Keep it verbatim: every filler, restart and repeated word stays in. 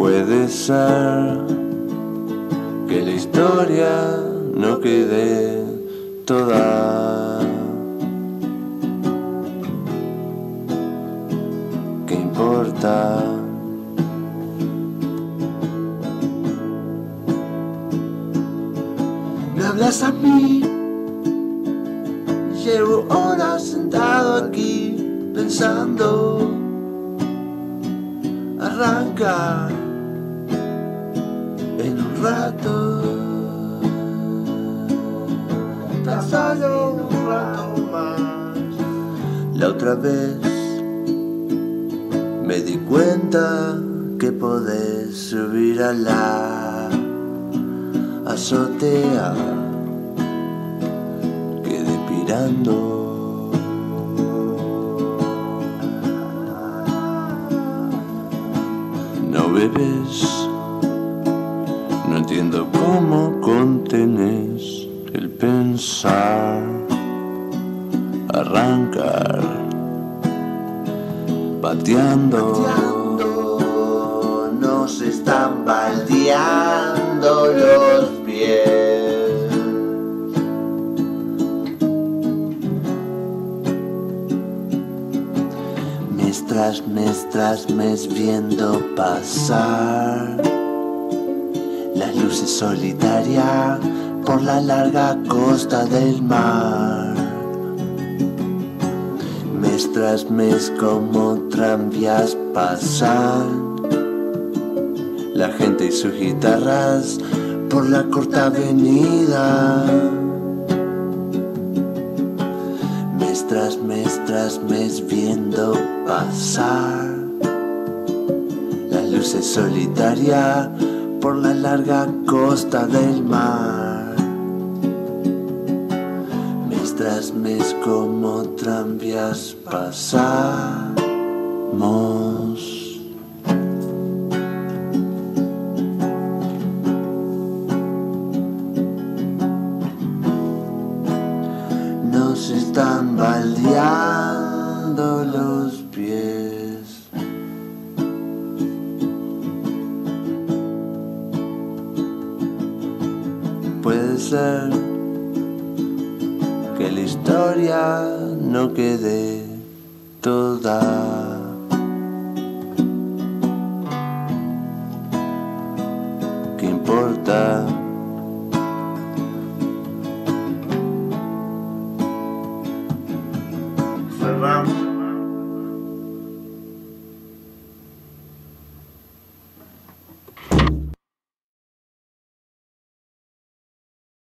Puede ser que la historia no quede toda. ¿Qué importa? Me hablas a mí, llevo horas sentado aquí pensando arrancar en un rato, tan solo un rato más. La otra vez me di cuenta que podés subir a la azotea. Quedé pirando. No bebes, no entiendo cómo contenés el pensar, arrancar, pateando, pateando, nos están baldeando los pies. Mes tras mes tras mes viendo pasar las luces solitarias por la larga costa del mar. Mes tras mes como tranvías pasan la gente y sus guitarras por la corta avenida. Mes tras mes tras mes viendo pasar las luces solitarias por la larga costa del mar. Mes tras mes como tranvías pasamos. Nos están baldeando los pies. Puede ser que la historia no quede toda.